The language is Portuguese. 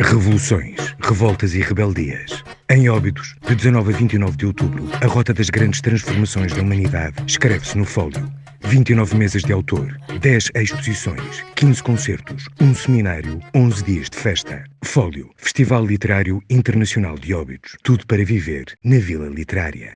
Revoluções, revoltas e rebeldias. Em Óbidos, de 19 a 29 de outubro, a rota das grandes transformações da humanidade escreve-se no fólio. 29 mesas de autor, 10 exposições, 15 concertos, um seminário, 11 dias de festa. Fólio, Festival Literário Internacional de Óbidos. Tudo para viver na Vila Literária.